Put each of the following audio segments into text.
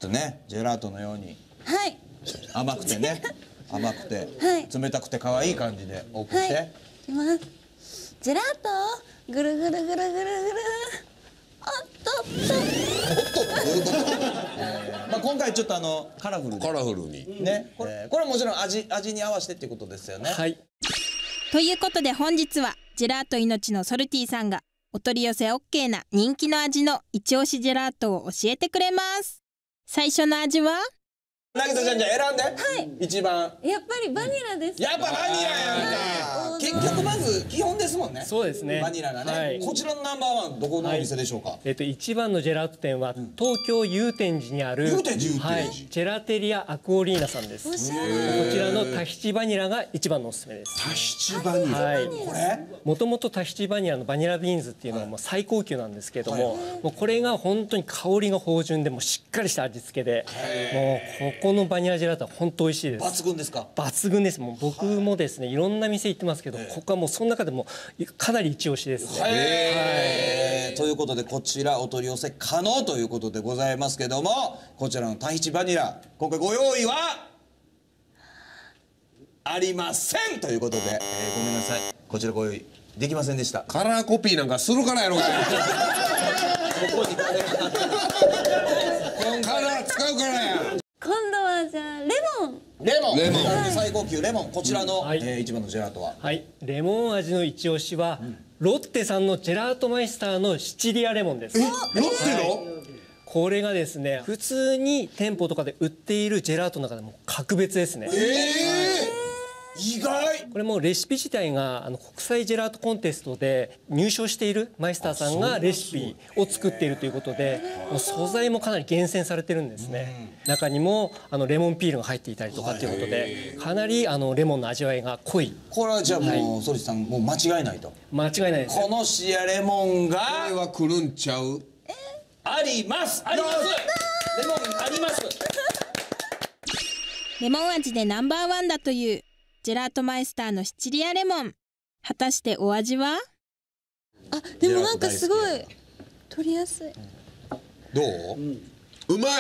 とね、ジェラートのようにはい。 甘くてね、甘くて、冷たくて可愛い感じでオープンして。 いきます。ジェラートぐるぐるぐるぐるぐる。おっとっと。 まあ今回ちょっとカラフルにね、これはもちろん味に合わせてっていうことですよね。 はい。 ということで本日はジェラート命のソルティさんがお取り寄せ OK な人気の味の一押しジェラートを教えてくれます。最初の味は渚ちゃんじゃあ選んで。一番。 やっぱりバニラです。 やっぱバニラやんか。結局まず基本ですもんね。 そうですね。 バニラがね。こちらのナンバーワンどこのお店でしょうか。 一番のジェラート店は東京祐天寺にあるジェラテリアアクオリーナさんです。こちらのタヒチバニラが一番のおすすめです。 タヒチバニラ。 はい。これ？もともとタヒチバニラのバニラビーンズっていうのはもう最高級なんですけども、もうこれが本当に香りが芳醇でもしっかりした味付けで、もうここのバニラジェラートは本当美味しいです。 抜群ですか？ 抜群です。もう僕もですね、いろんな店行ってますけど、ここはもうその中でもかなり一押しですね。 ということでこちらお取り寄せ可能ということでございますけども、こちらのタヒチバニラ今回ご用意はありませんということで、ごめんなさい、こちらご用意できませんでした。 カラーコピーなんかするからやろがい。 ここにカラー使うからや。 今度はじゃあレモン。 最高級レモン。こちらの一番のジェラートは、 はい、レモン味の一押しはロッテさんのジェラートマイスターのシチリアレモンです。 ロッテの？ これがですね、普通に店舗とかで売っているジェラートの中でも格別ですね。 意外。 これもレシピ自体が国際ジェラートコンテストで入賞しているマイスターさんがレシピを作っているということで、素材もかなり厳選されてるんですね。中にもレモンピールが入っていたりとかっていうことで、かなりレモンの味わいが濃い。 これはじゃあもうソリさんもう間違いないと。 間違いないです。 このシアレモンがこれは来るんちゃう？ あります。レモンあります。 レモン味でナンバーワンだというジェラートマイスターのシチリアレモン。果たしてお味は？ あ、でもなんかすごい取りやすい。 どう？ うまい。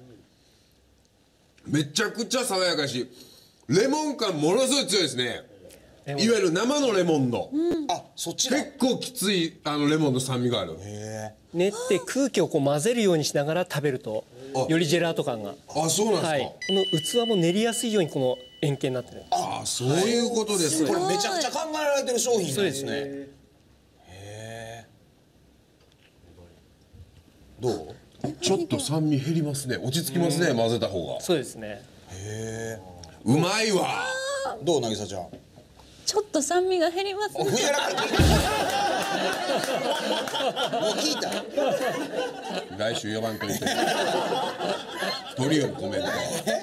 めちゃくちゃ爽やかし、レモン感ものすごい強いですね。いわゆる生のレモンの、 そっちだ。 結構きついレモンの酸味がある。 練って空気をこう混ぜるようにしながら食べるとよりジェラート感が。 あ、そうなんですか。 はい、この器も練りやすいようにこの円形になってる。 あ、そういうことですね。 これめちゃくちゃ考えられてる商品なんですね。へえ。どう？ ちょっと酸味減りますね。落ち着きますね、混ぜた方が。 そうですね。 へえ。 うまいわ。 どう渚ちゃん？ ちょっと酸味が減りますね。 もう聞いた。 来週呼ばんといて。鳥よりコメント。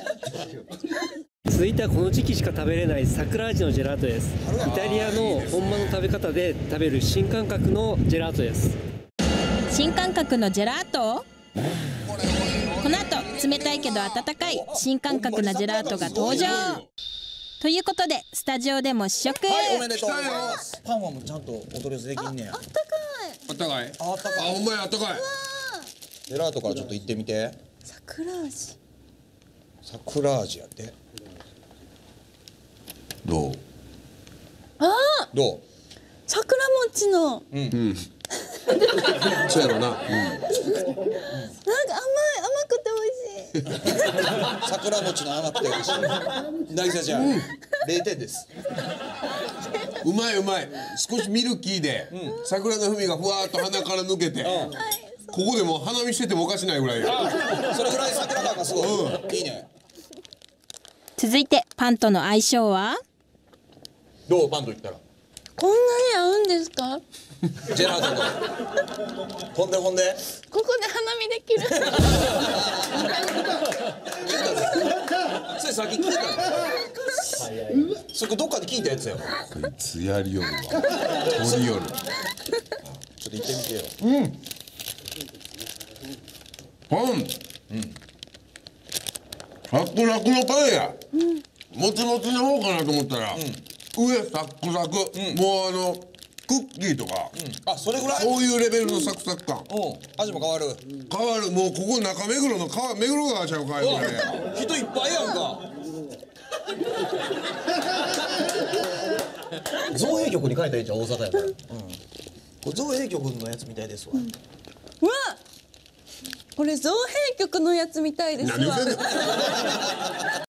続いてはこの時期しか食べれない桜味のジェラートです。イタリアの本場の食べ方で食べる新感覚のジェラートです。 新感覚のジェラート？この後冷たいけど温かい新感覚なジェラートが登場ということで、スタジオでも試食。 おめでとうございます。パンはもうちゃんとお取り寄せできんねや。 あったかい。 あったかい。あ、ほんまや、あったかい。 ジェラートからちょっと行ってみて。 桜味。 桜味やって。 どう？ どう？ 桜餅の。 そうやろな。 なんか甘くて美味しい。 桜餅の甘くて美味しい。渚ちゃん、0点です。 うまいうまい。少しミルキーで桜の風味がふわっと鼻から抜けて、ここでもう花見しててもおかしないぐらい。 それぐらい桜感がすごい。いいね。 続いてパンとの相性は？ どう？パンと言ったらこんなに合うんですか？ ジェラートと。ほんでここで花見できる。 それさっき聞いたの？そこどっかで聞いたやつやろ。 こいつやりよるわ。取りよる。 ちょっと行ってみてよ。 パン。サクサクのパンや。もちもちの方かなと思ったら、上サックサク。もう空クッキーとかあ、それぐらい。 そういうレベルのサクサク感味も変わる。 変わる。もうここ中目黒の目黒川ちゃうかいこれ。 人いっぱいやんか。 造幣局に書いたらいいじゃん、大阪やから。これ造幣局のやつみたいですわ。 うわ、これ造幣局のやつみたいですわ。 何言ってんの